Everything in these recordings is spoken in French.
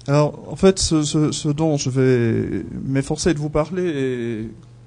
Alors, en fait, ce dont je vais m'efforcer de vous parler et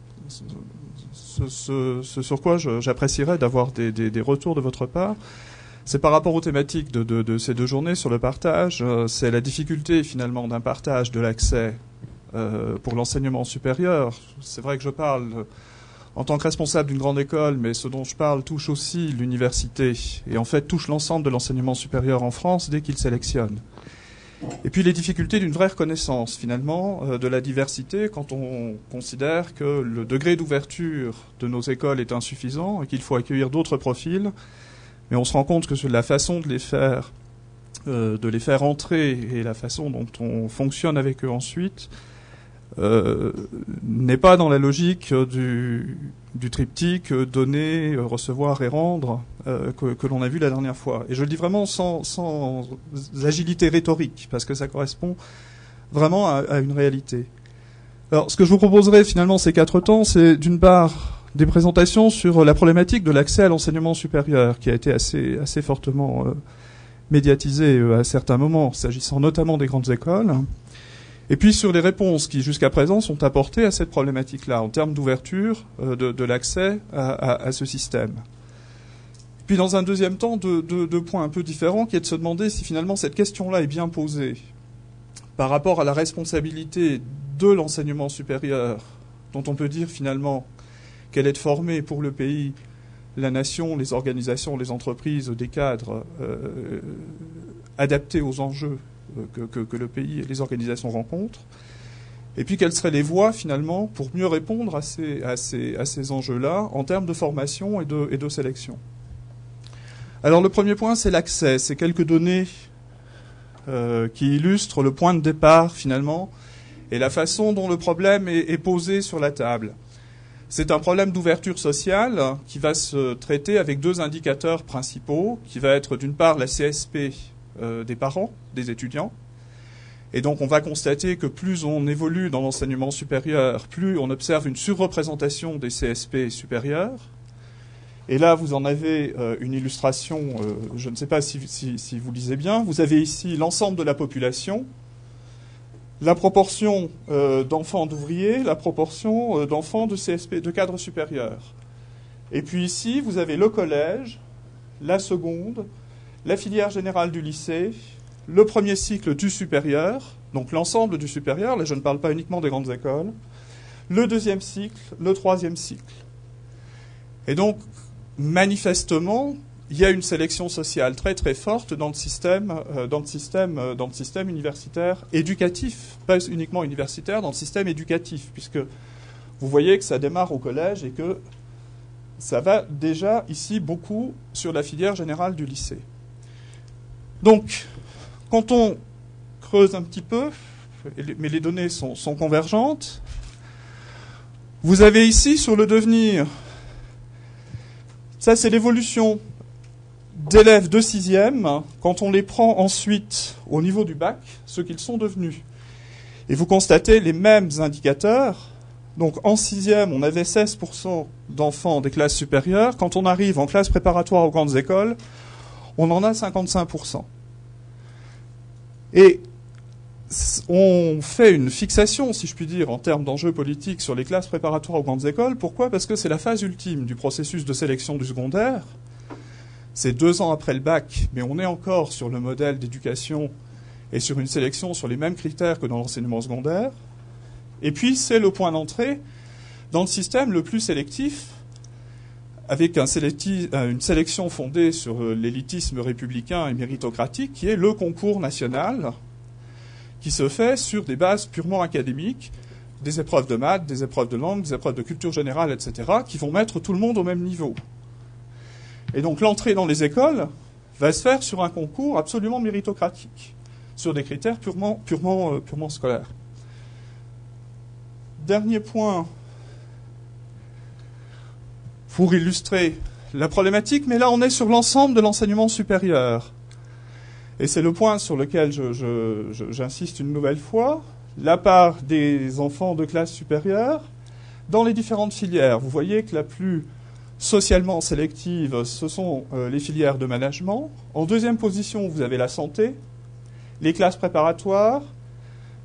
ce sur quoi j'apprécierais d'avoir des retours de votre part, c'est par rapport aux thématiques de ces 2 journées sur le partage. C'est la difficulté finalement d'un partage de l'accès pour l'enseignement supérieur. C'est vrai que je parle en tant que responsable d'une grande école, mais ce dont je parle touche aussi l'université et en fait touche l'ensemble de l'enseignement supérieur en France dès qu'il sélectionne. Et puis les difficultés d'une vraie reconnaissance, finalement, de la diversité quand on considère que le degré d'ouverture de nos écoles est insuffisant et qu'il faut accueillir d'autres profils. Mais on se rend compte que la façon de les faire entrer et la façon dont on fonctionne avec eux ensuite n'est pas dans la logique du triptyque donner, recevoir et rendre que l'on a vu la dernière fois. Et je le dis vraiment sans agilité rhétorique, parce que ça correspond vraiment à une réalité. Alors, ce que je vous proposerai finalement ces 4 temps, c'est d'une part des présentations sur la problématique de l'accès à l'enseignement supérieur, qui a été assez fortement médiatisée à certains moments, s'agissant notamment des grandes écoles. Et puis sur les réponses qui, jusqu'à présent, sont apportées à cette problématique-là, en termes d'ouverture de l'accès à ce système. Puis dans un deuxième temps, deux points un peu différents, qui est de se demander si finalement cette question-là est bien posée par rapport à la responsabilité de l'enseignement supérieur, dont on peut dire finalement qu'elle est de former pour le pays, la nation, les organisations, les entreprises, des cadres adaptés aux enjeux que le pays et les organisations rencontrent, et puis quelles seraient les voies finalement pour mieux répondre à ces enjeux-là en termes de formation et de sélection. Alors le premier point, c'est l'accès. C'est quelques données qui illustrent le point de départ finalement et la façon dont le problème est posé sur la table. C'est un problème d'ouverture sociale qui va se traiter avec 2 indicateurs principaux, qui va être d'une part la CSP des parents, des étudiants. Et donc on va constater que plus on évolue dans l'enseignement supérieur, plus on observe une surreprésentation des CSP supérieurs. Et là, vous en avez une illustration, je ne sais pas si vous lisez bien. Vous avez ici l'ensemble de la population, la proportion d'enfants d'ouvriers, la proportion d'enfants de CSP, de cadres supérieurs. Et puis ici, vous avez le collège, la seconde, la filière générale du lycée, le premier cycle du supérieur, donc l'ensemble du supérieur, là je ne parle pas uniquement des grandes écoles, le deuxième cycle, le troisième cycle. Et donc, manifestement, il y a une sélection sociale très très forte dans le système universitaire éducatif, pas uniquement universitaire, dans le système éducatif, puisque vous voyez que ça démarre au collège et que ça va déjà ici beaucoup sur la filière générale du lycée. Donc, quand on creuse un petit peu, mais les données sont convergentes, vous avez ici sur le devenir, ça c'est l'évolution d'élèves de 6e, quand on les prend ensuite au niveau du bac, ce qu'ils sont devenus. Et vous constatez les mêmes indicateurs. Donc en 6e, on avait 16% d'enfants des classes supérieures. Quand on arrive en classe préparatoire aux grandes écoles, on en a 55%. Et on fait une fixation, si je puis dire, en termes d'enjeux politiques sur les classes préparatoires aux grandes écoles. Pourquoi ? Parce que c'est la phase ultime du processus de sélection du secondaire. C'est 2 ans après le bac, mais on est encore sur le modèle d'éducation et sur une sélection sur les mêmes critères que dans l'enseignement secondaire. Et puis, c'est le point d'entrée dans le système le plus sélectif, avec une sélection fondée sur l'élitisme républicain et méritocratique, qui est le concours national, qui se fait sur des bases purement académiques, des épreuves de maths, des épreuves de langue, des épreuves de culture générale, etc., qui vont mettre tout le monde au même niveau. Et donc l'entrée dans les écoles va se faire sur un concours absolument méritocratique, sur des critères purement scolaires. Dernier point pour illustrer la problématique, mais là on est sur l'ensemble de l'enseignement supérieur. Et c'est le point sur lequel j'insiste une nouvelle fois, la part des enfants de classe supérieure dans les différentes filières. Vous voyez que la plus socialement sélective, ce sont les filières de management. En deuxième position, vous avez la santé, les classes préparatoires,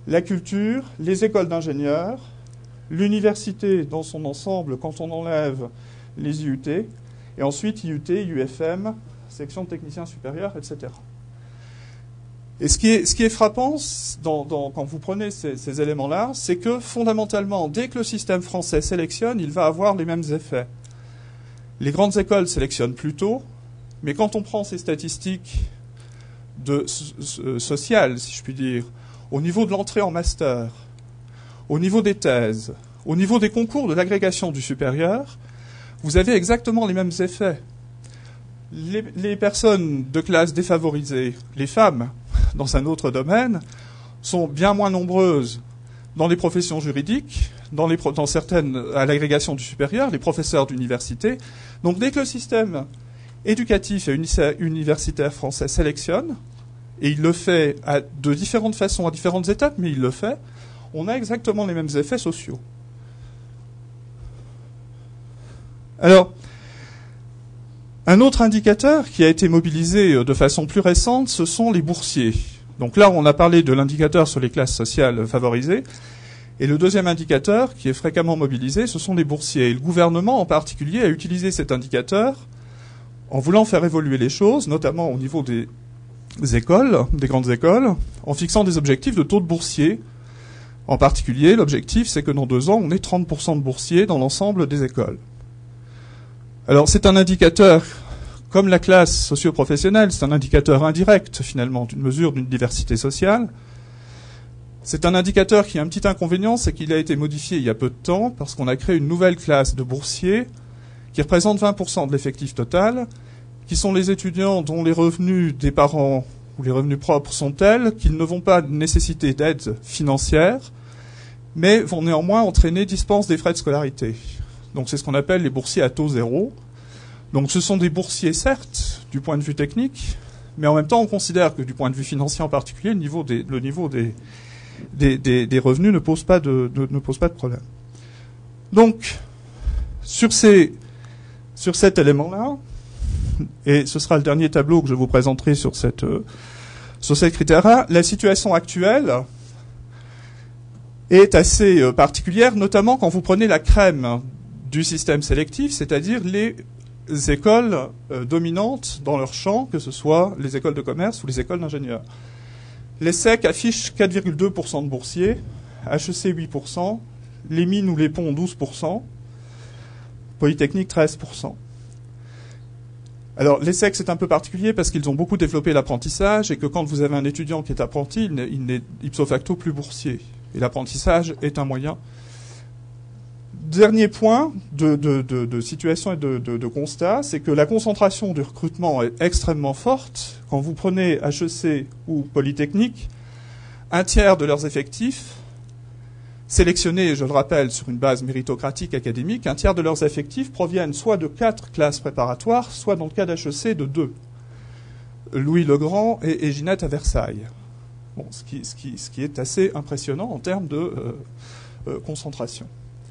la culture, les écoles d'ingénieurs, l'université dans son ensemble quand on enlève les IUT, et ensuite IUT, UFM, section de techniciens supérieurs, etc. Et ce qui est frappant quand vous prenez ces éléments-là, c'est que fondamentalement, dès que le système français sélectionne, il va avoir les mêmes effets. Les grandes écoles sélectionnent plus tôt, mais quand on prend ces statistiques sociales, si je puis dire, au niveau de l'entrée en master, au niveau des thèses, au niveau des concours de l'agrégation du supérieur, vous avez exactement les mêmes effets. Les personnes de classe défavorisées, les femmes, dans un autre domaine, sont bien moins nombreuses dans les professions juridiques, dans certaines à l'agrégation du supérieur, les professeurs d'université. Donc dès que le système éducatif et universitaire français sélectionne, et il le fait de différentes façons, à différentes étapes, mais il le fait, on a exactement les mêmes effets sociaux. Alors, un autre indicateur qui a été mobilisé de façon plus récente, ce sont les boursiers. Donc là, on a parlé de l'indicateur sur les classes sociales favorisées. Et le deuxième indicateur qui est fréquemment mobilisé, ce sont les boursiers. Et le gouvernement en particulier a utilisé cet indicateur en voulant faire évoluer les choses, notamment au niveau des écoles, des grandes écoles, en fixant des objectifs de taux de boursiers. En particulier, l'objectif, c'est que dans 2 ans, on ait 30% de boursiers dans l'ensemble des écoles. Alors, c'est un indicateur, comme la classe socio-professionnelle, c'est un indicateur indirect, finalement, d'une mesure d'une diversité sociale. C'est un indicateur qui a un petit inconvénient, c'est qu'il a été modifié il y a peu de temps, parce qu'on a créé une nouvelle classe de boursiers qui représente 20% de l'effectif total, qui sont les étudiants dont les revenus des parents ou les revenus propres sont tels qu'ils ne vont pas nécessiter d'aide financière, mais vont néanmoins entraîner dispense des frais de scolarité. Donc c'est ce qu'on appelle les boursiers à taux zéro. Donc ce sont des boursiers, certes, du point de vue technique, mais en même temps on considère que du point de vue financier en particulier, le niveau des revenus ne pose pas de problème. Donc, sur cet élément-là, et ce sera le dernier tableau que je vous présenterai sur ces critères-là, la situation actuelle est assez particulière, notamment quand vous prenez la crème du système sélectif, c'est-à-dire les écoles dominantes dans leur champ, que ce soit les écoles de commerce ou les écoles d'ingénieurs. L'ESSEC affiche 4,2% de boursiers, HEC 8%, les mines ou les ponts 12%, Polytechnique 13%. Alors l'ESSEC c'est un peu particulier parce qu'ils ont beaucoup développé l'apprentissage et que quand vous avez un étudiant qui est apprenti, il n'est ipso facto plus boursier. Et l'apprentissage est un moyen. Dernier point de situation et de constat, c'est que la concentration du recrutement est extrêmement forte. Quand vous prenez HEC ou Polytechnique, 1/3 de leurs effectifs, sélectionnés, je le rappelle, sur une base méritocratique académique, 1/3 de leurs effectifs proviennent soit de 4 classes préparatoires, soit dans le cas d'HEC de 2. Louis le Grand et Ginette à Versailles. Bon, ce qui est assez impressionnant en termes de concentration.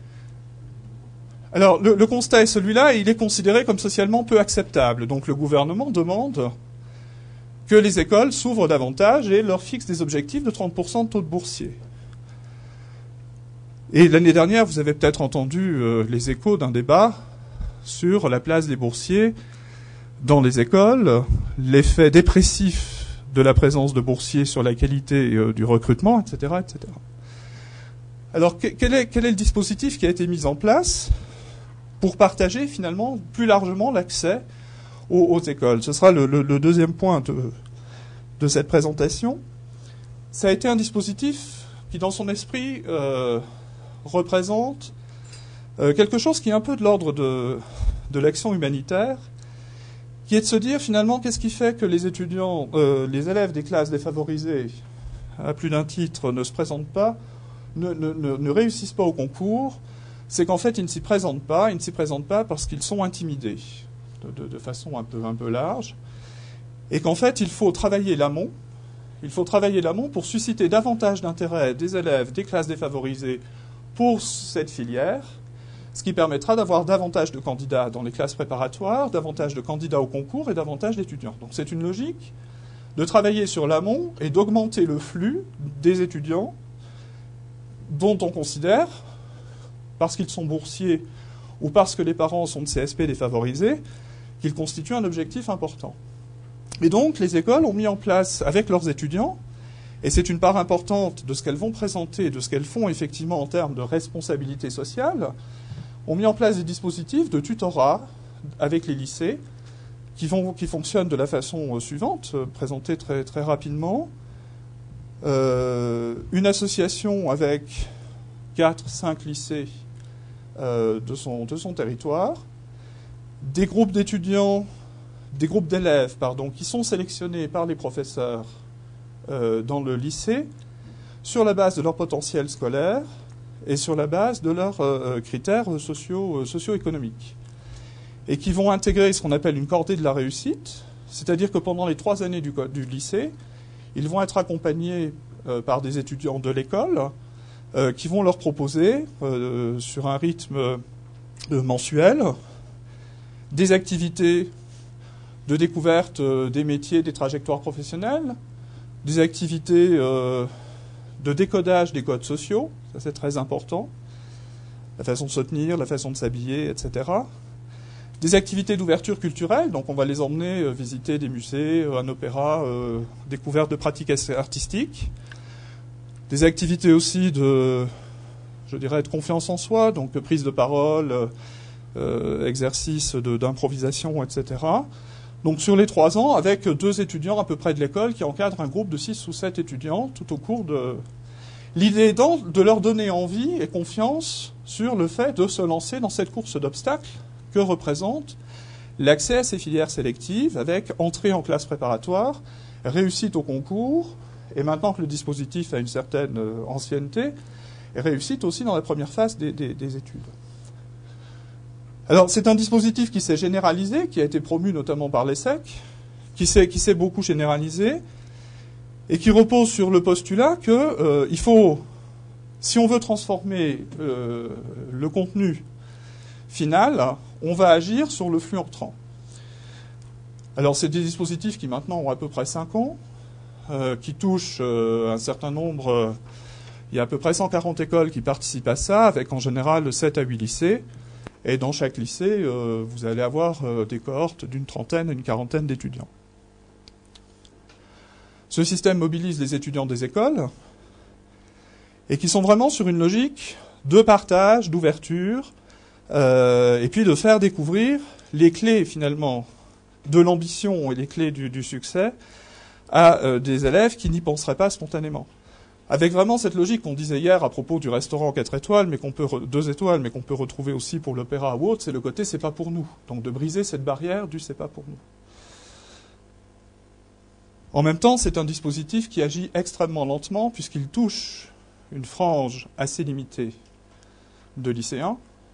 Alors, le constat est celui-là, et il est considéré comme socialement peu acceptable. Donc, le gouvernement demande que les écoles s'ouvrent davantage et leur fixe des objectifs de 30% de taux de boursiers. Et l'année dernière, vous avez peut-être entendu les échos d'un débat sur la place des boursiers dans les écoles, l'effet dépressif de la présence de boursiers sur la qualité du recrutement, etc., etc. Alors, quel est le dispositif qui a été mis en place pour partager finalement plus largement l'accès aux écoles? Ce sera le deuxième point de cette présentation. Ça a été un dispositif qui, dans son esprit, représente quelque chose qui est un peu de l'ordre de l'action humanitaire, qui est de se dire finalement qu'est-ce qui fait que les étudiants, les élèves des classes défavorisées à plus d'un titre ne se présentent pas, ne réussissent pas au concours. C'est qu'en fait, ils ne s'y présentent pas parce qu'ils sont intimidés de façon un peu large, et qu'en fait, il faut travailler l'amont. Il faut travailler l'amont pour susciter davantage d'intérêt des élèves des classes défavorisées pour cette filière, ce qui permettra d'avoir davantage de candidats dans les classes préparatoires, davantage de candidats au concours et davantage d'étudiants. Donc c'est une logique de travailler sur l'amont et d'augmenter le flux des étudiants dont on considère, parce qu'ils sont boursiers ou parce que les parents sont de CSP défavorisés, qu'ils constituent un objectif important. Et donc, les écoles ont mis en place, avec leurs étudiants, et c'est une part importante de ce qu'elles vont présenter, de ce qu'elles font effectivement en termes de responsabilité sociale, ont mis en place des dispositifs de tutorat avec les lycées qui fonctionnent de la façon suivante, présentée très, très rapidement. Une association avec 4-5 lycées de son territoire, des groupes d'étudiants, des groupes d'élèves, qui sont sélectionnés par les professeurs dans le lycée sur la base de leur potentiel scolaire et sur la base de leurs critères socio-économiques. Et qui vont intégrer ce qu'on appelle une cordée de la réussite, c'est-à-dire que pendant les 3 années du lycée, ils vont être accompagnés par des étudiants de l'école qui vont leur proposer, sur un rythme mensuel, des activités de découverte des métiers, des trajectoires professionnelles, des activités de décodage des codes sociaux, ça c'est très important, la façon de se tenir, la façon de s'habiller, etc. Des activités d'ouverture culturelle, donc on va les emmener visiter des musées, un opéra, découverte de pratiques artistiques. Des activités aussi de confiance en soi, donc prise de parole, exercice d'improvisation, etc. Donc sur les 3 ans, avec 2 étudiants à peu près de l'école qui encadrent un groupe de 6 ou 7 étudiants tout au cours de... L'idée étant de leur donner envie et confiance sur le fait de se lancer dans cette course d'obstacles que représente l'accès à ces filières sélectives avec entrée en classe préparatoire, réussite au concours, et maintenant que le dispositif a une certaine ancienneté, réussite aussi dans la première phase des études. Alors c'est un dispositif qui s'est généralisé, qui a été promu notamment par l'ESSEC, qui s'est beaucoup généralisé, et qui repose sur le postulat que il faut, si on veut transformer le contenu final, on va agir sur le flux entrant. Alors c'est des dispositifs qui maintenant ont à peu près 5 ans, qui touchent un certain nombre, il y a à peu près 140 écoles qui participent à ça, avec en général 7 à 8 lycées, et dans chaque lycée, vous allez avoir des cohortes d'une trentaine à une quarantaine d'étudiants. Ce système mobilise les étudiants des écoles, et qui sont vraiment sur une logique de partage, d'ouverture, et puis de faire découvrir les clés finalement de l'ambition et les clés du succès à des élèves qui n'y penseraient pas spontanément. Avec vraiment cette logique qu'on disait hier à propos du restaurant 4 étoiles, 2 étoiles, mais qu'on peut retrouver aussi pour l'opéra ou autre, c'est le côté c'est pas pour nous. Donc de briser cette barrière du c'est pas pour nous. En même temps, c'est un dispositif qui agit extrêmement lentement puisqu'il touche une frange assez limitée de lycéens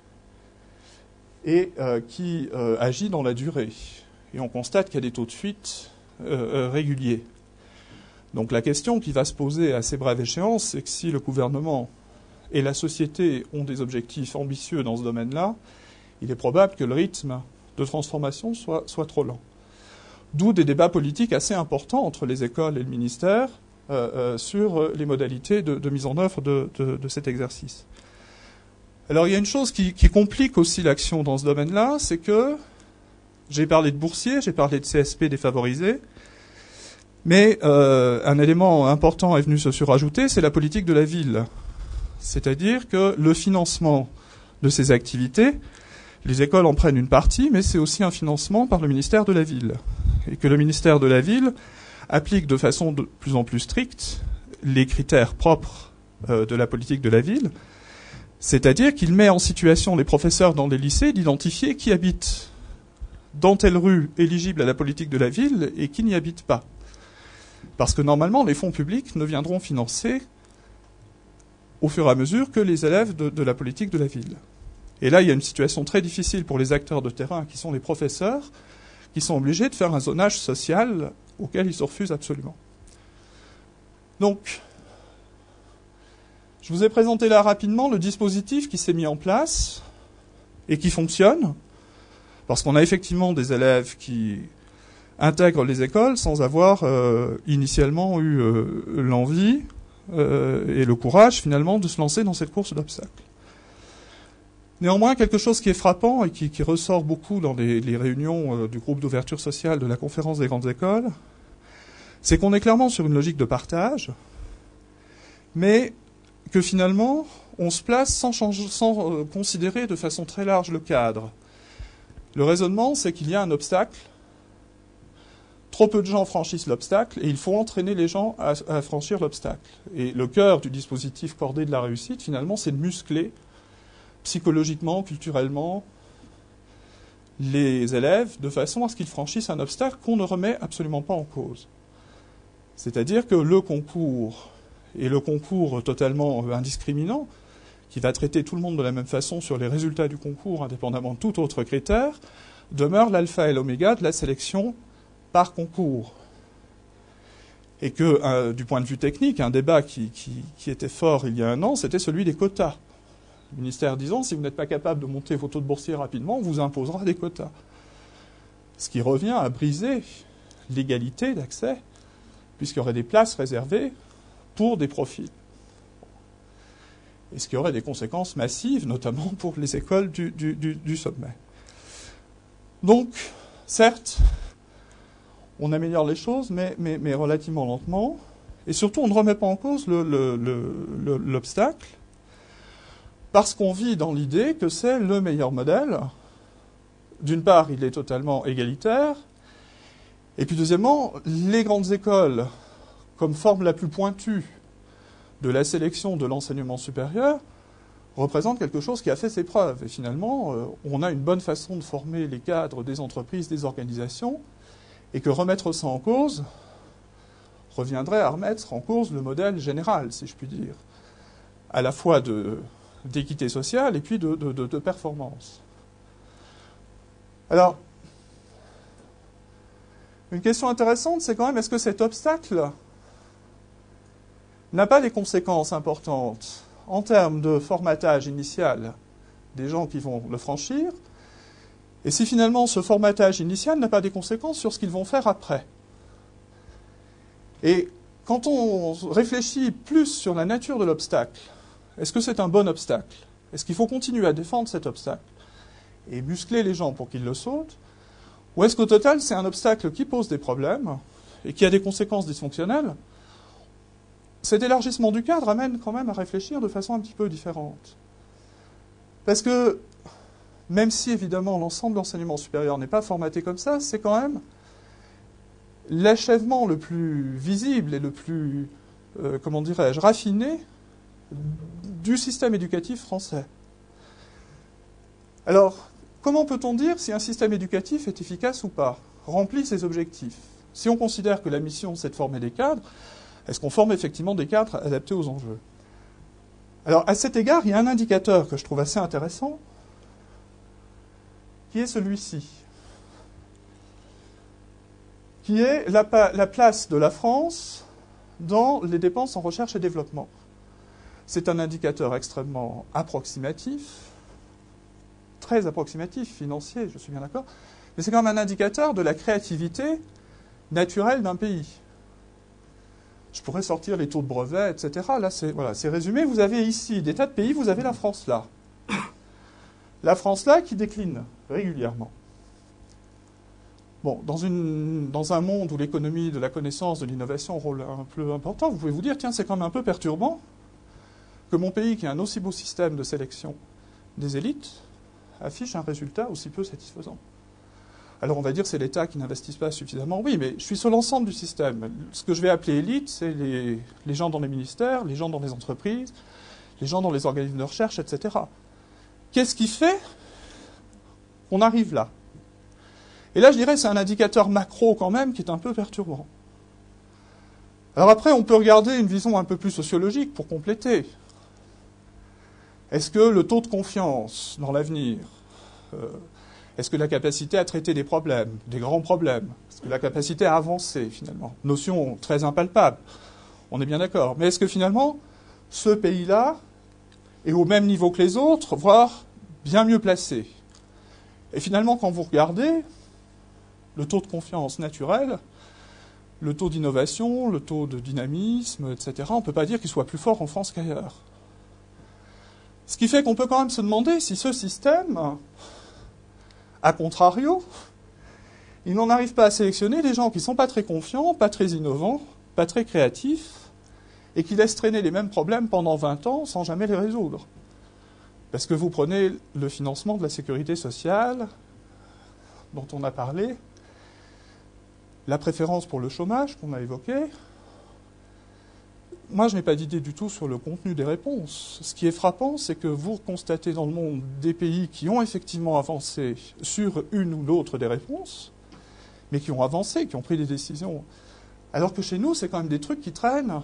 et qui agit dans la durée. Et on constate qu'il y a des taux de fuite réguliers. Donc la question qui va se poser à assez brève échéance, c'est que si le gouvernement et la société ont des objectifs ambitieux dans ce domaine-là, il est probable que le rythme de transformation soit trop lent. D'où des débats politiques assez importants entre les écoles et le ministère sur les modalités de mise en œuvre de cet exercice. Alors il y a une chose qui complique aussi l'action dans ce domaine-là, c'est que j'ai parlé de boursiers, j'ai parlé de CSP défavorisés, mais un élément important est venu se surajouter, c'est la politique de la ville. C'est-à-dire que le financement de ces activités, les écoles en prennent une partie, mais c'est aussi un financement par le ministère de la Ville. Et que le ministère de la Ville applique de façon de plus en plus stricte les critères propres de la politique de la ville, c'est-à-dire qu'il met en situation les professeurs dans les lycées d'identifier qui habite dans telle rue éligible à la politique de la ville et qui n'y habite pas. Parce que normalement, les fonds publics ne viendront financer au fur et à mesure que les élèves de la politique de la ville. Et là, il y a une situation très difficile pour les acteurs de terrain, qui sont les professeurs, qui sont obligés de faire un zonage social auquel ils se refusent absolument. Donc, je vous ai présenté là rapidement le dispositif qui s'est mis en place et qui fonctionne, parce qu'on a effectivement des élèves qui intègrent les écoles sans avoir initialement eu l'envie et le courage, finalement, de se lancer dans cette course d'obstacles. Néanmoins, quelque chose qui est frappant et qui ressort beaucoup dans les réunions du groupe d'ouverture sociale de la conférence des grandes écoles, c'est qu'on est clairement sur une logique de partage, mais que finalement, on se place sans considérer de façon très large le cadre. Le raisonnement, c'est qu'il y a un obstacle, trop peu de gens franchissent l'obstacle, et il faut entraîner les gens à franchir l'obstacle. Et le cœur du dispositif cordé de la réussite, finalement, c'est de muscler psychologiquement, culturellement, les élèves, de façon à ce qu'ils franchissent un obstacle qu'on ne remet absolument pas en cause. C'est-à-dire que le concours, et le concours totalement indiscriminant, qui va traiter tout le monde de la même façon sur les résultats du concours, indépendamment de tout autre critère, demeure l'alpha et l'oméga de la sélection par concours. Et que, du point de vue technique, un débat qui était fort il y a un an, c'était celui des quotas. Le ministère disant, si vous n'êtes pas capable de monter vos taux de boursiers rapidement, on vous imposera des quotas. Ce qui revient à briser l'égalité d'accès, puisqu'il y aurait des places réservées pour des profils. Et ce qui aurait des conséquences massives, notamment pour les écoles du sommet. Donc, certes, on améliore les choses, mais relativement lentement. Et surtout, on ne remet pas en cause l'obstacle, parce qu'on vit dans l'idée que c'est le meilleur modèle. D'une part, il est totalement égalitaire. Et puis deuxièmement, les grandes écoles, comme forme la plus pointue de la sélection de l'enseignement supérieur, représentent quelque chose qui a fait ses preuves. Et finalement, on a une bonne façon de former les cadres des entreprises, des organisations, et que remettre ça en cause reviendrait à remettre en cause le modèle général, si je puis dire, à la fois d'équité sociale et puis de performance. Alors, une question intéressante, c'est quand même, est-ce que cet obstacle n'a pas des conséquences importantes en termes de formatage initial des gens qui vont le franchir, et si finalement ce formatage initial n'a pas des conséquences sur ce qu'ils vont faire après. Et quand on réfléchit plus sur la nature de l'obstacle, est-ce que c'est un bon obstacle? Est-ce qu'il faut continuer à défendre cet obstacle et muscler les gens pour qu'ils le sautent? Ou est-ce qu'au total, c'est un obstacle qui pose des problèmes et qui a des conséquences dysfonctionnelles? Cet élargissement du cadre amène quand même à réfléchir de façon un petit peu différente. Parce que, même si évidemment l'ensemble de l'enseignement supérieur n'est pas formaté comme ça, c'est quand même l'achèvement le plus visible et le plus, comment dirais-je, raffiné du système éducatif français. Alors, comment peut-on dire si un système éducatif est efficace ou pas, remplit ses objectifs? Si on considère que la mission, c'est de former des cadres, est-ce qu'on forme effectivement des cadres adaptés aux enjeux? Alors, à cet égard, il y a un indicateur que je trouve assez intéressant, qui est celui-ci, qui est la place de la France dans les dépenses en recherche et développement. C'est un indicateur extrêmement approximatif, très approximatif, financier, je suis bien d'accord, mais c'est quand même un indicateur de la créativité naturelle d'un pays. Je pourrais sortir les taux de brevets, etc. Là, c'est résumé. Vous avez ici des tas de pays, vous avez la France là. La France là qui décline régulièrement. Bon, dans un monde où l'économie de la connaissance, de l'innovation a un rôle un peu important, vous pouvez vous dire, tiens, c'est quand même un peu perturbant que mon pays, qui a un aussi beau système de sélection des élites, affiche un résultat aussi peu satisfaisant. Alors on va dire que c'est l'État qui n'investit pas suffisamment. Oui, mais je suis sur l'ensemble du système. Ce que je vais appeler élite, c'est les gens dans les ministères, les gens dans les entreprises, les gens dans les organismes de recherche, etc. Qu'est-ce qui fait qu'on arrive là? Et là, je dirais, c'est un indicateur macro quand même qui est un peu perturbant. Alors après, on peut regarder une vision un peu plus sociologique pour compléter. Est-ce que le taux de confiance dans l'avenir, est-ce que la capacité à traiter des problèmes, des grands problèmes, est-ce que la capacité à avancer finalement, notion très impalpable, on est bien d'accord, mais est-ce que finalement, ce pays-là est au même niveau que les autres, voire bien mieux placé? Et finalement, quand vous regardez le taux de confiance naturel, le taux d'innovation, le taux de dynamisme, etc., on ne peut pas dire qu'il soit plus fort en France qu'ailleurs. Ce qui fait qu'on peut quand même se demander si ce système, à contrario, il n'en arrive pas à sélectionner des gens qui ne sont pas très confiants, pas très innovants, pas très créatifs, et qui laissent traîner les mêmes problèmes pendant 20 ans sans jamais les résoudre. Parce que vous prenez le financement de la sécurité sociale, dont on a parlé, la préférence pour le chômage qu'on a évoqué. Moi, je n'ai pas d'idée du tout sur le contenu des réponses. Ce qui est frappant, c'est que vous constatez dans le monde des pays qui ont effectivement avancé sur une ou l'autre des réponses, mais qui ont avancé, qui ont pris des décisions. Alors que chez nous, c'est quand même des trucs qui traînent,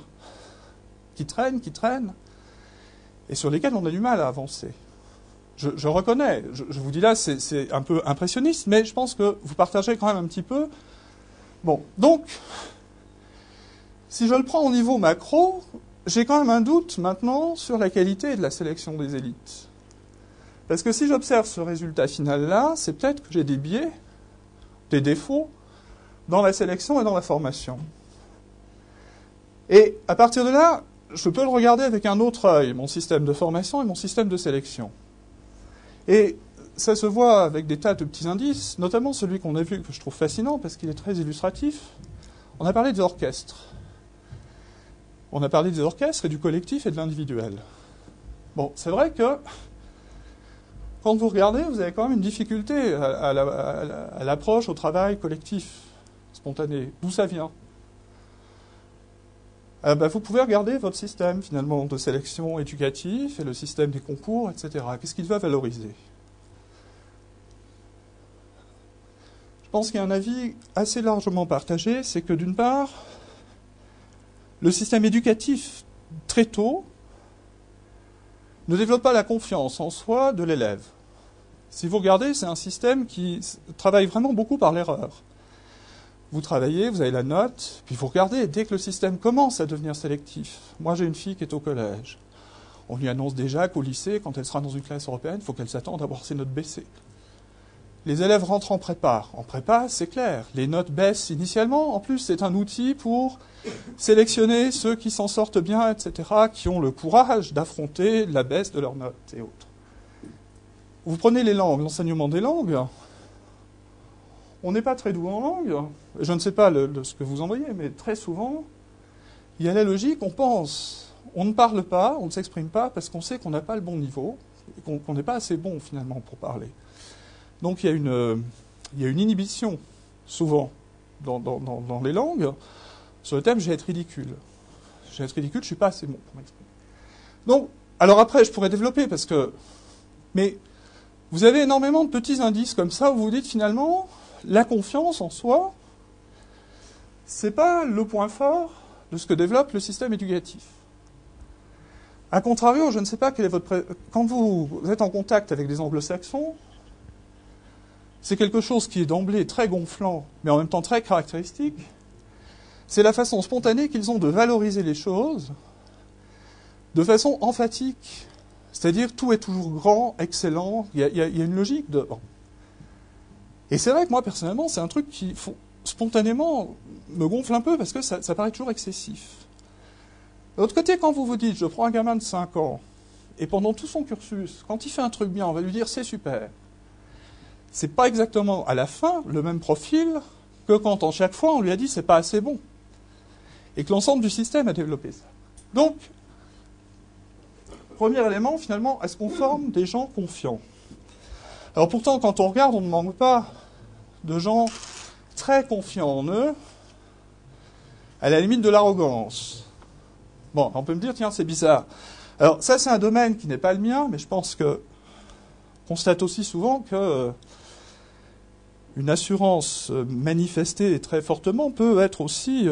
et sur lesquels on a du mal à avancer. Je reconnais, je vous dis là, c'est un peu impressionniste, mais je pense que vous partagez quand même un petit peu. Bon, donc, si je le prends au niveau macro, j'ai quand même un doute maintenant sur la qualité de la sélection des élites. Parce que si j'observe ce résultat final-là, c'est peut-être que j'ai des biais, des défauts, dans la sélection et dans la formation. Et à partir de là, je peux le regarder avec un autre œil, mon système de formation et mon système de sélection. Et ça se voit avec des tas de petits indices, notamment celui qu'on a vu que je trouve fascinant parce qu'il est très illustratif. On a parlé des orchestres. On a parlé des orchestres et du collectif et de l'individuel. Bon, c'est vrai que quand vous regardez, vous avez quand même une difficulté à l'approche au travail collectif, spontané. D'où ça vient ? Vous pouvez regarder votre système, finalement, de sélection éducatif et le système des concours, etc. Qu'est-ce qu'il va valoriser ? Je pense qu'il y a un avis assez largement partagé, c'est que d'une part, le système éducatif, très tôt, ne développe pas la confiance en soi de l'élève. Si vous regardez, c'est un système qui travaille vraiment beaucoup par l'erreur. Vous travaillez, vous avez la note, puis vous regardez, dès que le système commence à devenir sélectif. Moi, j'ai une fille qui est au collège. On lui annonce déjà qu'au lycée, quand elle sera dans une classe européenne, il faut qu'elle s'attende à voir ses notes baisser. Les élèves rentrent en prépa. En prépa, c'est clair, les notes baissent initialement. En plus, c'est un outil pour sélectionner ceux qui s'en sortent bien, etc., qui ont le courage d'affronter la baisse de leurs notes et autres. Vous prenez les langues, l'enseignement des langues. On n'est pas très doué en langue. Je ne sais pas ce que vous en voyez, mais très souvent, il y a la logique, on pense. On ne parle pas, on ne s'exprime pas parce qu'on sait qu'on n'a pas le bon niveau, et qu'on n'est pas assez bon finalement pour parler. Donc il y a une inhibition, souvent, dans les langues, sur le thème « je vais être ridicule ». Je vais être ridicule, je ne suis pas assez bon pour m'exprimer. Donc, alors après, je pourrais développer parce que... Mais vous avez énormément de petits indices comme ça où vous vous dites finalement... La confiance en soi, c'est pas le point fort de ce que développe le système éducatif. A contrario, je ne sais pas quel est votre... Quand vous êtes en contact avec des anglo-saxons, c'est quelque chose qui est d'emblée très gonflant, mais en même temps très caractéristique. C'est la façon spontanée qu'ils ont de valoriser les choses de façon emphatique. C'est-à-dire, tout est toujours grand, excellent, il y a une logique de... Bon. Et c'est vrai que moi, personnellement, c'est un truc qui, spontanément, me gonfle un peu parce que ça paraît toujours excessif. De l'autre côté, quand vous vous dites, je prends un gamin de 5 ans, et pendant tout son cursus, quand il fait un truc bien, on va lui dire, c'est super. C'est pas exactement, à la fin, le même profil que quand, en chaque fois, on lui a dit, c'est pas assez bon. Et que l'ensemble du système a développé ça. Donc, premier élément, finalement, est-ce qu'on forme des gens confiants ? Alors pourtant, quand on regarde, on ne manque pas de gens très confiants en eux, à la limite de l'arrogance. Bon, on peut me dire, tiens, c'est bizarre. Alors ça, c'est un domaine qui n'est pas le mien, mais je pense que on constate aussi souvent que une assurance manifestée très fortement peut être aussi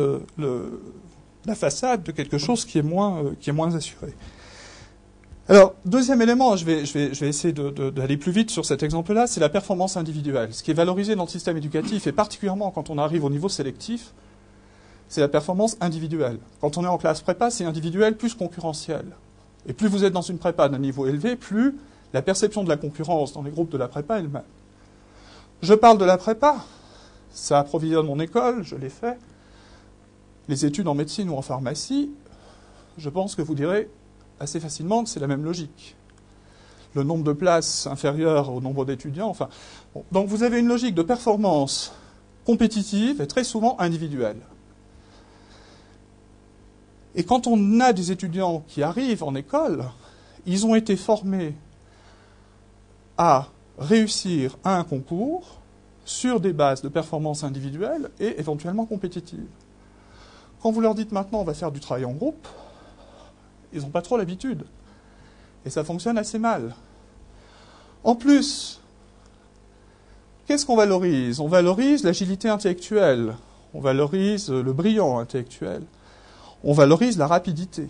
la façade de quelque chose qui est moins assuré. Alors, deuxième élément, je vais essayer d'aller plus vite sur cet exemple-là, c'est la performance individuelle. Ce qui est valorisé dans le système éducatif, et particulièrement quand on arrive au niveau sélectif, c'est la performance individuelle. Quand on est en classe prépa, c'est individuel plus concurrentiel. Et plus vous êtes dans une prépa d'un niveau élevé, plus la perception de la concurrence dans les groupes de la prépa est le même. Je parle de la prépa, ça approvisionne mon école, je l'ai fait. les études en médecine ou en pharmacie, je pense que vous direz assez facilement que c'est la même logique. Le nombre de places inférieur au nombre d'étudiants, enfin... Bon. Donc vous avez une logique de performance compétitive et très souvent individuelle. Et quand on a des étudiants qui arrivent en école, ils ont été formés à réussir à un concours sur des bases de performance individuelle et éventuellement compétitive. Quand vous leur dites maintenant on va faire du travail en groupe, ils n'ont pas trop l'habitude. Et ça fonctionne assez mal. En plus, qu'est-ce qu'on valorise? On valorise l'agilité intellectuelle, on valorise le brillant intellectuel, on valorise la rapidité.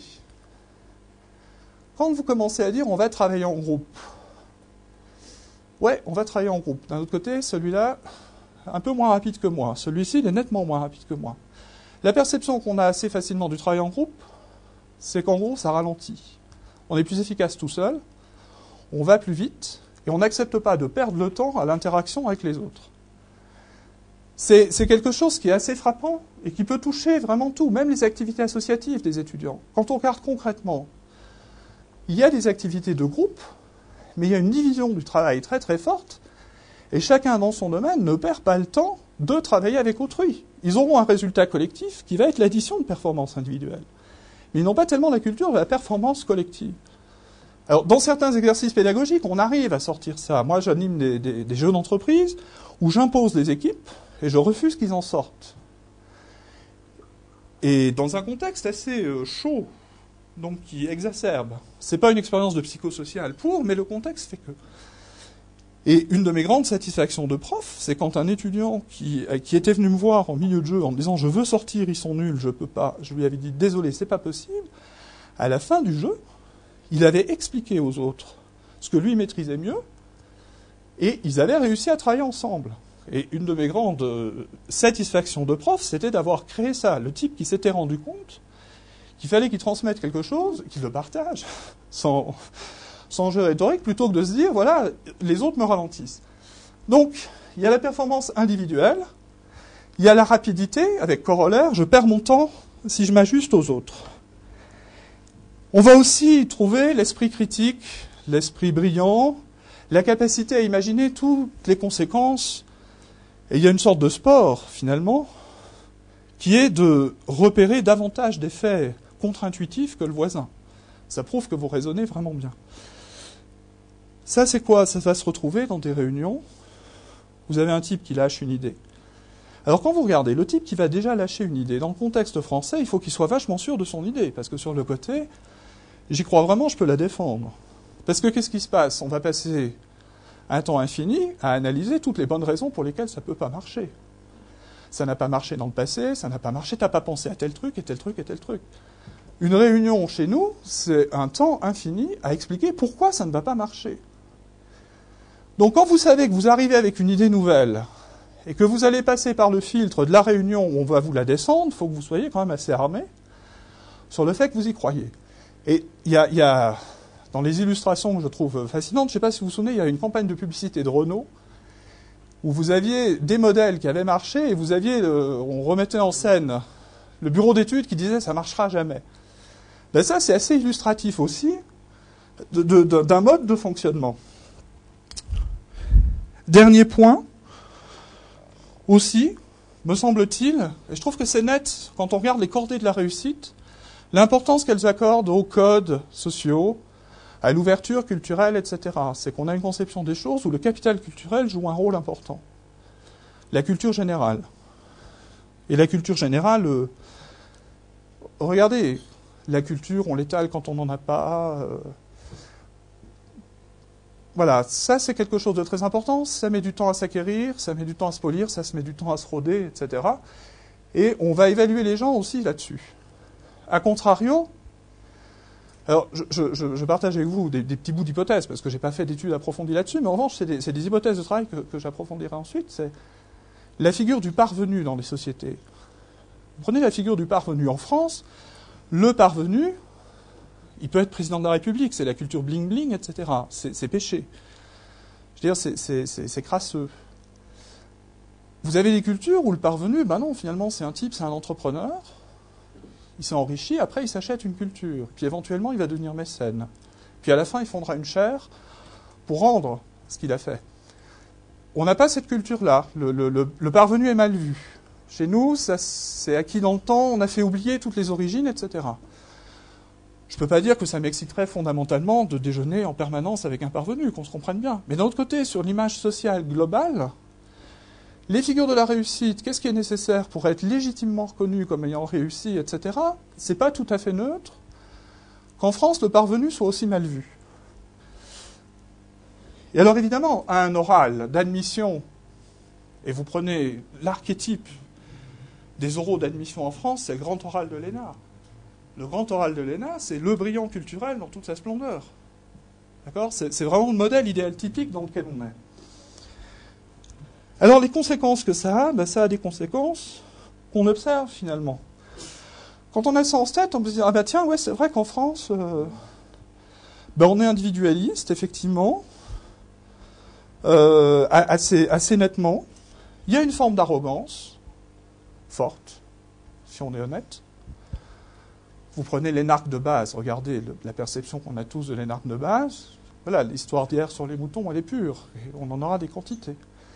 Quand vous commencez à dire on va travailler en groupe, ouais, on va travailler en groupe. D'un autre côté, celui-là, un peu moins rapide que moi. Celui-ci, il est nettement moins rapide que moi. La perception qu'on a assez facilement du travail en groupe, c'est qu'en gros, ça ralentit. On est plus efficace tout seul, on va plus vite, et on n'accepte pas de perdre le temps à l'interaction avec les autres. C'est quelque chose qui est assez frappant et qui peut toucher vraiment tout, même les activités associatives des étudiants. Quand on regarde concrètement, il y a des activités de groupe, mais il y a une division du travail très très forte, et chacun dans son domaine ne perd pas le temps de travailler avec autrui. Ils auront un résultat collectif qui va être l'addition de performances individuelles. Mais ils n'ont pas tellement la culture de la performance collective. Alors, dans certains exercices pédagogiques, on arrive à sortir ça. Moi, j'anime des jeux d'entreprise où j'impose des équipes et je refuse qu'ils en sortent. Et dans un contexte assez chaud, donc qui exacerbe. C'est pas une expérience de psychosocial pour, mais le contexte fait que. Et une de mes grandes satisfactions de prof, c'est quand un étudiant qui était venu me voir en milieu de jeu en me disant « je veux sortir, ils sont nuls, je peux pas », je lui avais dit « désolé, c'est pas possible », à la fin du jeu, il avait expliqué aux autres ce que lui maîtrisait mieux, et ils avaient réussi à travailler ensemble. Et une de mes grandes satisfactions de prof, c'était d'avoir créé ça. Le type qui s'était rendu compte qu'il fallait qu'il transmette quelque chose, qu'il le partage, sans jeu rhétorique, plutôt que de se dire, voilà, les autres me ralentissent. Donc, il y a la performance individuelle, il y a la rapidité, avec corollaire, je perds mon temps si je m'ajuste aux autres. On va aussi trouver l'esprit critique, l'esprit brillant, la capacité à imaginer toutes les conséquences. Et il y a une sorte de sport, finalement, qui est de repérer davantage d'effets contre-intuitifs que le voisin. Ça prouve que vous raisonnez vraiment bien. Ça, c'est quoi? Ça va se retrouver dans des réunions. Vous avez un type qui lâche une idée. Alors quand vous regardez, le type qui va déjà lâcher une idée, dans le contexte français, il faut qu'il soit vachement sûr de son idée, parce que sur le côté, j'y crois vraiment, je peux la défendre. Parce que qu'est-ce qui se passe? On va passer un temps infini à analyser toutes les bonnes raisons pour lesquelles ça ne peut pas marcher. Ça n'a pas marché dans le passé, ça n'a pas marché, t'as pas pensé à tel truc, et tel truc, et tel truc. Une réunion chez nous, c'est un temps infini à expliquer pourquoi ça ne va pas marcher. Donc quand vous savez que vous arrivez avec une idée nouvelle, et que vous allez passer par le filtre de la réunion où on va vous la descendre, il faut que vous soyez quand même assez armé sur le fait que vous y croyez. Et il y a dans les illustrations que je trouve fascinantes, je ne sais pas si vous vous souvenez, il y a une campagne de publicité de Renault où vous aviez des modèles qui avaient marché et vous aviez, on remettait en scène le bureau d'études qui disait ça ne marchera jamais. Ben ça, c'est assez illustratif aussi d'un mode de fonctionnement. Dernier point, aussi, me semble-t-il, et je trouve que c'est net quand on regarde les cordées de la réussite, l'importance qu'elles accordent aux codes sociaux, à l'ouverture culturelle, etc. C'est qu'on a une conception des choses où le capital culturel joue un rôle important. La culture générale. Et la culture générale, regardez, la culture, on l'étale quand on n'en a pas. Voilà, ça c'est quelque chose de très important. Ça met du temps à s'acquérir, ça met du temps à se polir, ça se met du temps à se roder, etc. Et on va évaluer les gens aussi là-dessus. A contrario, alors je partage avec vous des petits bouts d'hypothèses, parce que je n'ai pas fait d'études approfondies là-dessus, mais en revanche, c'est des hypothèses de travail que j'approfondirai ensuite. C'est la figure du parvenu dans les sociétés. Vous prenez la figure du parvenu en France, le parvenu, il peut être président de la République, c'est la culture bling-bling, etc. C'est péché. Je veux dire, c'est crasseux. Vous avez des cultures où le parvenu, ben non, finalement, c'est un type, c'est un entrepreneur, il s'est enrichi, après il s'achète une culture, puis éventuellement il va devenir mécène. Puis à la fin, il fondera une chaire pour rendre ce qu'il a fait. On n'a pas cette culture-là. Le parvenu est mal vu. Chez nous, ça c'est acquis dans le temps, on a fait oublier toutes les origines, etc. Je ne peux pas dire que ça m'exciterait fondamentalement de déjeuner en permanence avec un parvenu, qu'on se comprenne bien. Mais d'un autre côté, sur l'image sociale globale, les figures de la réussite, qu'est-ce qui est nécessaire pour être légitimement reconnu comme ayant réussi, etc., c'est pas tout à fait neutre qu'en France, le parvenu soit aussi mal vu. Et alors évidemment, à un oral d'admission, et vous prenez l'archétype des oraux d'admission en France, c'est le grand oral de l'ENA. Le grand oral de l'ENA, c'est le brillant culturel dans toute sa splendeur. D'accord ? C'est vraiment le modèle idéal typique dans lequel on est. Alors les conséquences que ça a des conséquences qu'on observe finalement. Quand on a ça en tête, on peut se dire, ah bah tiens, ouais, c'est vrai qu'en France, on est individualiste, effectivement, assez nettement. Il y a une forme d'arrogance forte, si on est honnête. Vous prenez l'énarque de base, regardez la perception qu'on a tous de l'énarque de base. Voilà, l'histoire d'hier sur les moutons, elle est pure, et on en aura des quantités.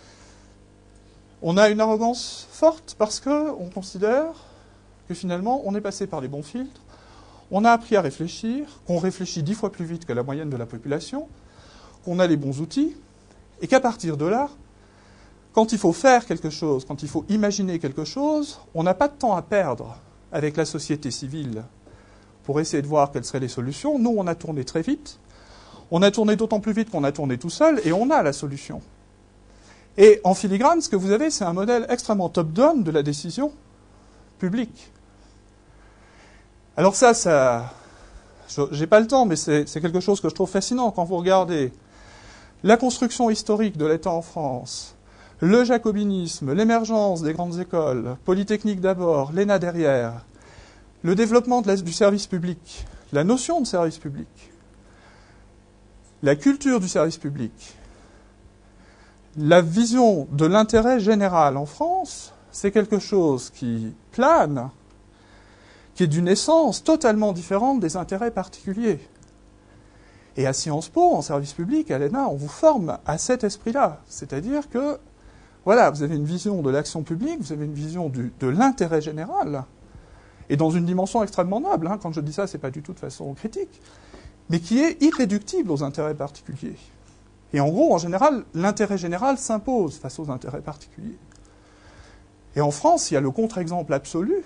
On a une arrogance forte parce qu'on considère que finalement, on est passé par les bons filtres, on a appris à réfléchir, qu'on réfléchit 10 fois plus vite que la moyenne de la population, qu'on a les bons outils, et qu'à partir de là, quand il faut faire quelque chose, quand il faut imaginer quelque chose, on n'a pas de temps à perdre avec la société civile pour essayer de voir quelles seraient les solutions. Nous, on a tourné très vite. On a tourné d'autant plus vite qu'on a tourné tout seul, et on a la solution. Et en filigrane, ce que vous avez, c'est un modèle extrêmement top-down de la décision publique. Alors ça, j'ai pas le temps, mais c'est quelque chose que je trouve fascinant quand vous regardez la construction historique de l'État en France, le jacobinisme, l'émergence des grandes écoles, Polytechnique d'abord, l'ENA derrière, le développement du service public, la notion de service public, la culture du service public, la vision de l'intérêt général en France, c'est quelque chose qui plane, qui est d'une essence totalement différente des intérêts particuliers. Et à Sciences Po, en service public, à l'ENA, on vous forme à cet esprit-là. C'est-à-dire que, voilà, vous avez une vision de l'action publique, vous avez une vision de l'intérêt général, et dans une dimension extrêmement noble. Quand je dis ça, c'est pas du tout de façon critique, mais qui est irréductible aux intérêts particuliers. Et en gros, en général, l'intérêt général s'impose face aux intérêts particuliers. Et en France, il y a le contre-exemple absolu,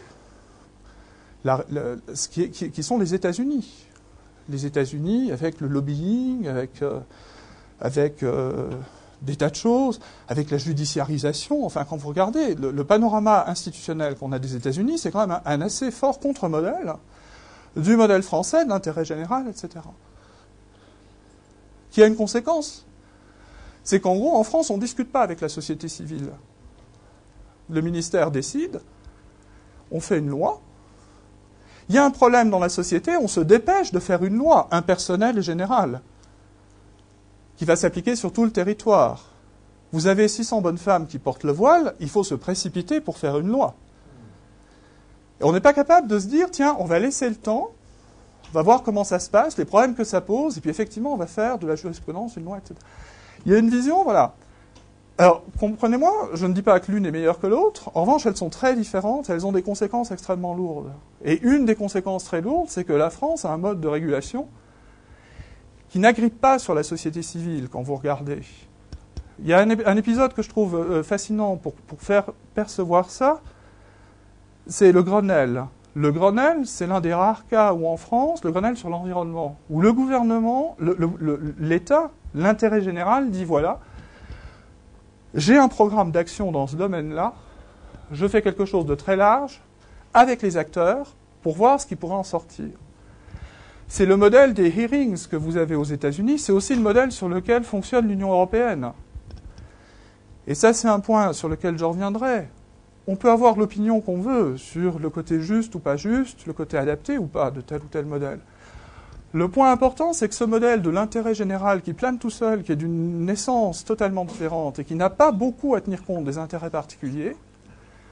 qui sont les États-Unis. Les États-Unis, avec le lobbying, avec des tas de choses, avec la judiciarisation. Enfin, quand vous regardez le panorama institutionnel qu'on a des États-Unis, c'est quand même un assez fort contre-modèle du modèle français, de l'intérêt général, etc. Qui a une conséquence. C'est qu'en gros, en France, on ne discute pas avec la société civile. Le ministère décide, on fait une loi. Il y a un problème dans la société, on se dépêche de faire une loi impersonnelle et générale, qui va s'appliquer sur tout le territoire. Vous avez 600 bonnes femmes qui portent le voile, il faut se précipiter pour faire une loi. Et on n'est pas capable de se dire, tiens, on va laisser le temps, on va voir comment ça se passe, les problèmes que ça pose, et puis effectivement, on va faire de la jurisprudence, une loi, etc. Il y a une vision, voilà. Alors, comprenez-moi, je ne dis pas que l'une est meilleure que l'autre. En revanche, elles sont très différentes, elles ont des conséquences extrêmement lourdes. Et une des conséquences très lourdes, c'est que la France a un mode de régulation qui n'agrippe pas sur la société civile, quand vous regardez. Il y a un épisode que je trouve fascinant pour faire percevoir ça, c'est le Grenelle. Le Grenelle, c'est l'un des rares cas où en France, le Grenelle sur l'environnement, où le gouvernement, l'État, l'intérêt général dit voilà, j'ai un programme d'action dans ce domaine-là, je fais quelque chose de très large avec les acteurs pour voir ce qui pourrait en sortir. C'est le modèle des hearings que vous avez aux États-Unis, c'est aussi le modèle sur lequel fonctionne l'Union européenne. Et ça, c'est un point sur lequel je reviendrai. On peut avoir l'opinion qu'on veut sur le côté juste ou pas juste, le côté adapté ou pas de tel ou tel modèle. Le point important, c'est que ce modèle de l'intérêt général qui plane tout seul, qui est d'une essence totalement différente et qui n'a pas beaucoup à tenir compte des intérêts particuliers,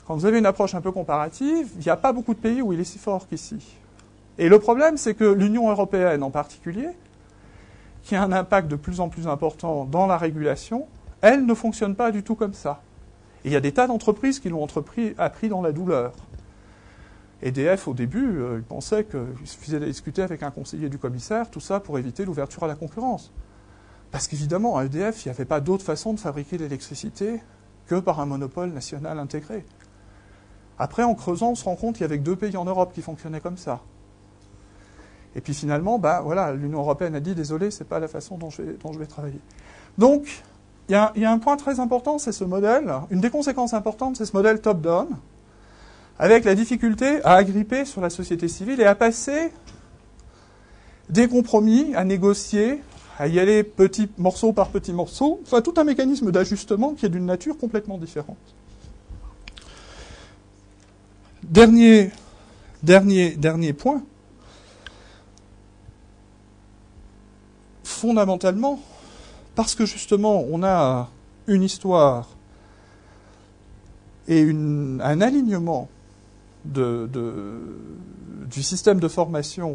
quand vous avez une approche un peu comparative, il n'y a pas beaucoup de pays où il est si fort qu'ici. Et le problème, c'est que l'Union européenne en particulier, qui a un impact de plus en plus important dans la régulation, elle ne fonctionne pas du tout comme ça. Et il y a des tas d'entreprises qui l'ont appris dans la douleur. EDF, au début, il pensait qu'il suffisait de discuter avec un conseiller du commissaire, tout ça pour éviter l'ouverture à la concurrence. Parce qu'évidemment, à EDF, il n'y avait pas d'autre façon de fabriquer l'électricité que par un monopole national intégré. Après, en creusant, on se rend compte qu'il y avait que 2 pays en Europe qui fonctionnaient comme ça. Et puis finalement, voilà, l'Union européenne a dit « Désolé, ce n'est pas la façon dont je vais travailler ». Donc, il y a un point très important, c'est ce modèle. Une des conséquences importantes, c'est ce modèle top-down, avec la difficulté à agripper sur la société civile et à passer des compromis, à négocier, à y aller petit morceau par petit morceau, enfin tout un mécanisme d'ajustement qui est d'une nature complètement différente. Dernier point. Fondamentalement, parce que justement on a une histoire et un alignement du système de formation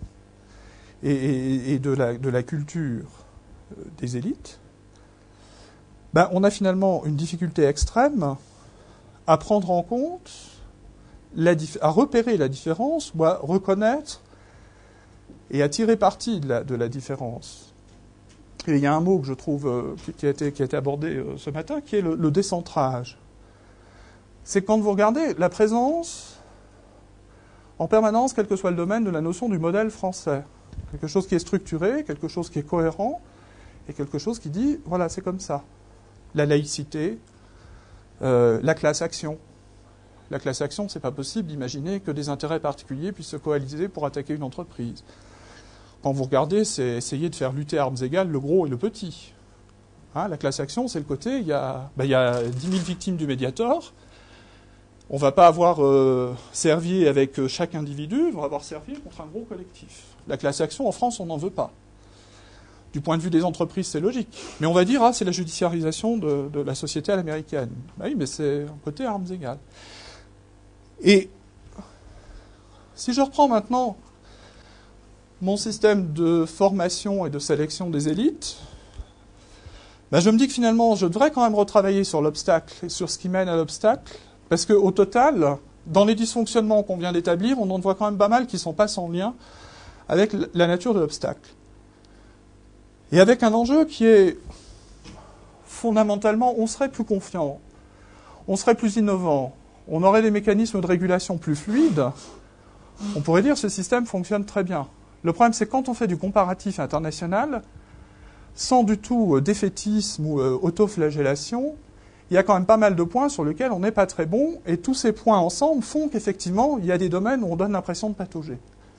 et de la culture des élites, on a finalement une difficulté extrême à prendre en compte, à repérer la différence ou à reconnaître et à tirer parti de la différence. Et il y a un mot que je trouve qui a été abordé ce matin, qui est le décentrage. C'est quand vous regardez la présence en permanence, quel que soit le domaine, de la notion du modèle français. Quelque chose qui est structuré, quelque chose qui est cohérent, et quelque chose qui dit, voilà, c'est comme ça. La laïcité, la classe-action. La classe-action, c'est pas possible d'imaginer que des intérêts particuliers puissent se coaliser pour attaquer une entreprise. Quand vous regardez, c'est essayer de faire lutter à armes égales le gros et le petit. La classe-action, c'est le côté, il y a 10 000 victimes du Mediator. On ne va pas avoir servi avec chaque individu, on va avoir servi contre un gros collectif. La classe-action, en France, on n'en veut pas. Du point de vue des entreprises, c'est logique. Mais on va dire, c'est la judiciarisation de la société à l'américaine. Oui, mais c'est un côté armes égales. Et si je reprends maintenant mon système de formation et de sélection des élites, je me dis que finalement, je devrais quand même retravailler sur l'obstacle et sur ce qui mène à l'obstacle, parce qu'au total, dans les dysfonctionnements qu'on vient d'établir, on en voit quand même pas mal qui ne sont pas sans lien avec la nature de l'obstacle. Et avec un enjeu qui est, fondamentalement, on serait plus confiant, on serait plus innovant, on aurait des mécanismes de régulation plus fluides, on pourrait dire que ce système fonctionne très bien. Le problème, c'est quand on fait du comparatif international, sans du tout défaitisme ou autoflagellation, il y a quand même pas mal de points sur lesquels on n'est pas très bon, et tous ces points ensemble font qu'effectivement, il y a des domaines où on donne l'impression de patauger.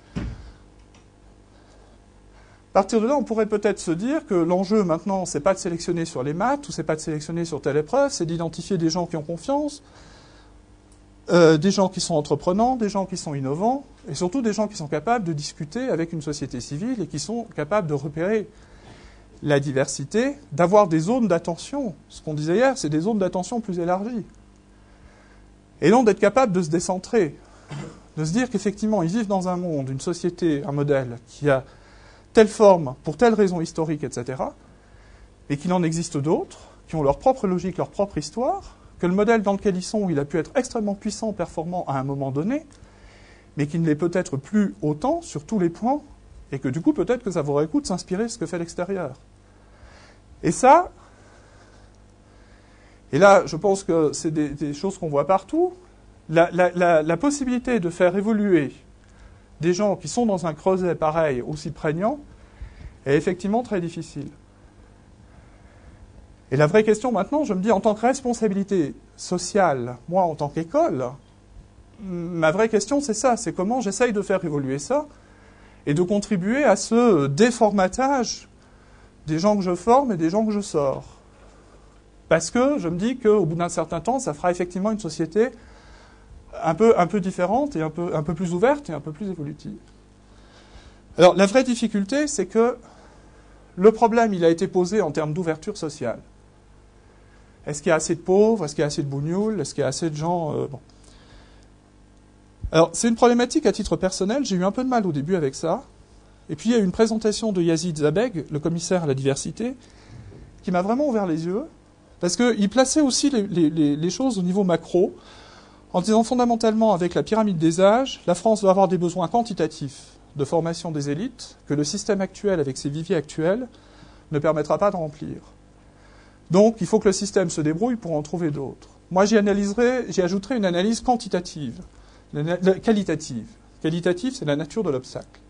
À partir de là, on pourrait peut-être se dire que l'enjeu maintenant, c'est pas de sélectionner sur les maths, ou c'est pas de sélectionner sur telle épreuve, c'est d'identifier des gens qui ont confiance, des gens qui sont entreprenants, des gens qui sont innovants, et surtout des gens qui sont capables de discuter avec une société civile et qui sont capables de repérer la diversité, d'avoir des zones d'attention. Ce qu'on disait hier, c'est des zones d'attention plus élargies. Et donc d'être capable de se décentrer, de se dire qu'effectivement, ils vivent dans un monde, une société, un modèle qui a telle forme, pour telle raison historique, etc., et qu'il en existe d'autres, qui ont leur propre logique, leur propre histoire, que le modèle dans lequel ils sont, il a pu être extrêmement puissant, performant à un moment donné, mais qu'il ne l'est peut-être plus autant sur tous les points, et que du coup, peut-être que ça vaudrait le coup de s'inspirer de ce que fait l'extérieur. Et ça, et là, je pense que c'est des choses qu'on voit partout, la possibilité de faire évoluer des gens qui sont dans un creuset pareil, aussi prégnant, est effectivement très difficile. Et la vraie question maintenant, je me dis, en tant que responsabilité sociale, moi en tant qu'école, ma vraie question c'est ça, c'est comment j'essaye de faire évoluer ça et de contribuer à ce déformatage des gens que je forme et des gens que je sors. Parce que je me dis qu'au bout d'un certain temps, ça fera effectivement une société un peu différente et un peu plus ouverte et un peu plus évolutive. Alors la vraie difficulté, c'est que le problème, il a été posé en termes d'ouverture sociale. Est-ce qu'il y a assez de pauvres? Est-ce qu'il y a assez de bougnoules? Est-ce qu'il y a assez de gens bon. Alors, c'est une problématique à titre personnel. J'ai eu un peu de mal au début avec ça. Et puis, il y a eu une présentation de Yazid Zabeg, le commissaire à la diversité, qui m'a vraiment ouvert les yeux, parce qu'il plaçait aussi les choses au niveau macro, en disant fondamentalement, avec la pyramide des âges, la France doit avoir des besoins quantitatifs de formation des élites, que le système actuel, avec ses viviers actuels, ne permettra pas de remplir. Donc, il faut que le système se débrouille pour en trouver d'autres. Moi, j'y ajouterai une analyse quantitative, qualitative. Qualitative, c'est la nature de l'obstacle.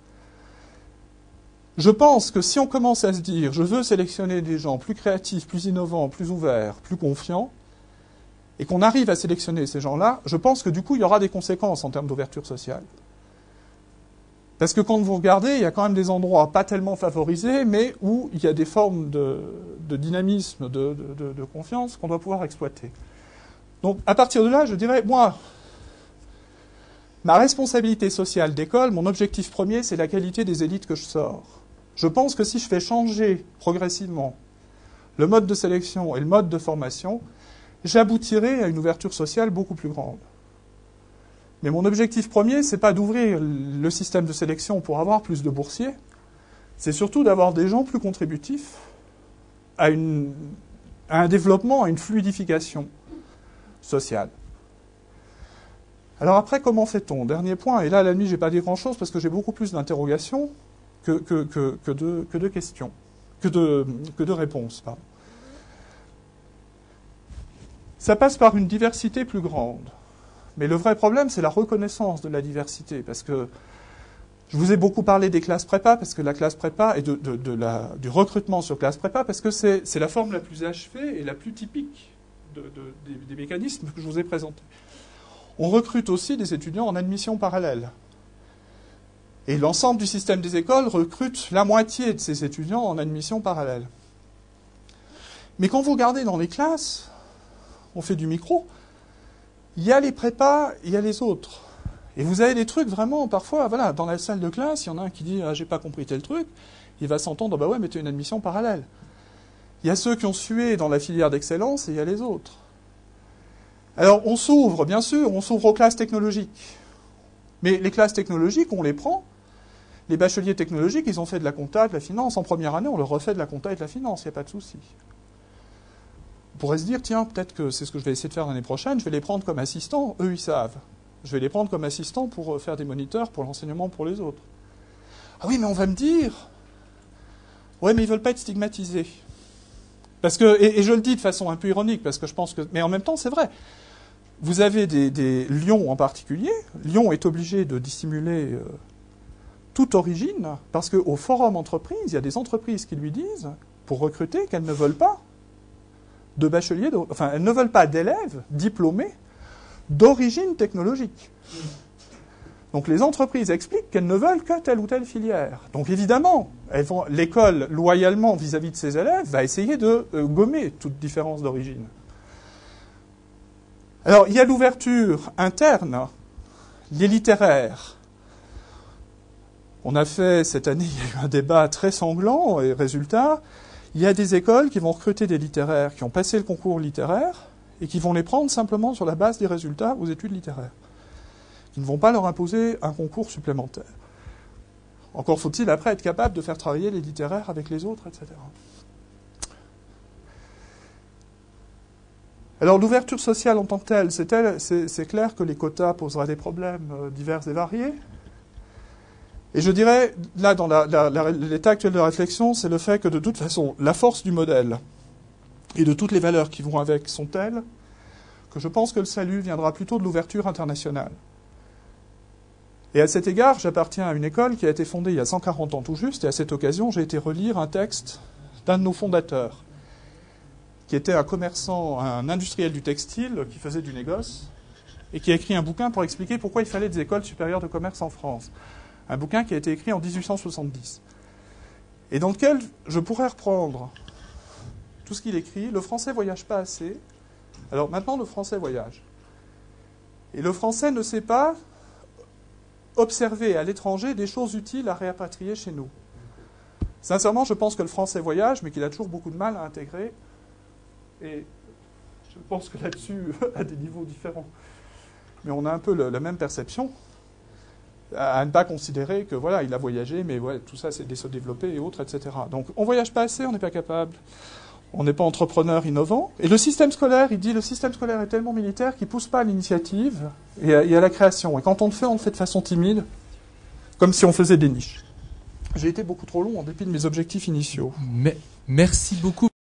Je pense que si on commence à se dire « je veux sélectionner des gens plus créatifs, plus innovants, plus ouverts, plus confiants », et qu'on arrive à sélectionner ces gens-là, je pense que du coup, il y aura des conséquences en termes d'ouverture sociale. Parce que quand vous regardez, il y a quand même des endroits pas tellement favorisés, mais où il y a des formes de dynamisme, de confiance qu'on doit pouvoir exploiter. Donc, à partir de là, je dirais, moi, ma responsabilité sociale d'école, mon objectif premier, c'est la qualité des élites que je sors. Je pense que si je fais changer progressivement le mode de sélection et le mode de formation, j'aboutirai à une ouverture sociale beaucoup plus grande. Mais mon objectif premier, c'est pas d'ouvrir le système de sélection pour avoir plus de boursiers, c'est surtout d'avoir des gens plus contributifs à un développement, à une fluidification sociale. Alors après, comment fait-on? Dernier point, et là, à la nuit, je n'ai pas dit grand-chose parce que j'ai beaucoup plus d'interrogations que de questions, que de réponses. Pardon. Ça passe par une diversité plus grande. Mais le vrai problème, c'est la reconnaissance de la diversité. Parce que je vous ai beaucoup parlé des classes prépa, parce que la classe prépa et du recrutement sur classe prépa, parce que c'est la forme la plus achevée et la plus typique des mécanismes que je vous ai présentés. On recrute aussi des étudiants en admission parallèle. Et l'ensemble du système des écoles recrute la moitié de ces étudiants en admission parallèle. Mais quand vous regardez dans les classes, on fait du micro, il y a les prépas, il y a les autres. Et vous avez des trucs vraiment, parfois, voilà, dans la salle de classe, il y en a un qui dit « Ah, j'ai pas compris tel truc », il va s'entendre « Bah ouais, mais tu as une admission parallèle ». Il y a ceux qui ont sué dans la filière d'excellence et il y a les autres. Alors, on s'ouvre, bien sûr, on s'ouvre aux classes technologiques. Mais les classes technologiques, on les prend. Les bacheliers technologiques, ils ont fait de la compta, de la finance. En première année, on leur refait de la compta et de la finance, il n'y a pas de souci. On pourrait se dire, tiens, peut-être que c'est ce que je vais essayer de faire l'année prochaine, je vais les prendre comme assistants, eux, ils savent. Je vais les prendre comme assistants pour faire des moniteurs, pour l'enseignement pour les autres. Ah oui, mais on va me dire, ouais, mais ils ne veulent pas être stigmatisés. Parce que, et je le dis de façon un peu ironique, parce que je pense que, mais en même temps, c'est vrai. Vous avez Lyon en particulier. Lyon est obligé de dissimuler toute origine, parce qu'au forum entreprise, il y a des entreprises qui lui disent, pour recruter, qu'elles ne veulent pas de bacheliers, enfin, elles ne veulent pas d'élèves diplômés d'origine technologique. Donc les entreprises expliquent qu'elles ne veulent que telle ou telle filière. Donc évidemment, l'école, loyalement vis-à-vis de ses élèves, va essayer de gommer toute différence d'origine. Alors, il y a l'ouverture interne, les littéraires. On a fait, cette année, il y a eu un débat très sanglant, et résultat, il y a des écoles qui vont recruter des littéraires qui ont passé le concours littéraire et qui vont les prendre simplement sur la base des résultats aux études littéraires. Qui ne vont pas leur imposer un concours supplémentaire. Encore faut-il après être capable de faire travailler les littéraires avec les autres, etc. Alors l'ouverture sociale en tant que telle, c'est clair que les quotas poseraient des problèmes divers et variés. Et je dirais, là, dans l'état actuel de la réflexion, c'est le fait que de toute façon, la force du modèle et de toutes les valeurs qui vont avec sont telles que je pense que le salut viendra plutôt de l'ouverture internationale. Et à cet égard, j'appartiens à une école qui a été fondée il y a 140 ans tout juste, et à cette occasion, j'ai été relire un texte d'un de nos fondateurs, qui était un commerçant, un industriel du textile, qui faisait du négoce, et qui a écrit un bouquin pour expliquer pourquoi il fallait des écoles supérieures de commerce en France. Un bouquin qui a été écrit en 1870. Et dans lequel je pourrais reprendre tout ce qu'il écrit. Le français voyage pas assez. Alors maintenant, le français voyage. Et le français ne sait pas observer à l'étranger des choses utiles à réapatrier chez nous. Sincèrement, je pense que le français voyage, mais qu'il a toujours beaucoup de mal à intégrer. Et Je pense que là-dessus, à des niveaux différents. Mais on a un peu la même perception, à ne pas considérer que voilà, il a voyagé, mais ouais, tout ça c'est des sous-développés et autres, etc. Donc on voyage pas assez, on n'est pas capable, on n'est pas entrepreneur innovant. Et le système scolaire, il dit le système scolaire est tellement militaire qu'il pousse pas à l'initiative et à la création. Et quand on le fait de façon timide, comme si on faisait des niches. J'ai été beaucoup trop long en dépit de mes objectifs initiaux. Mais, merci beaucoup.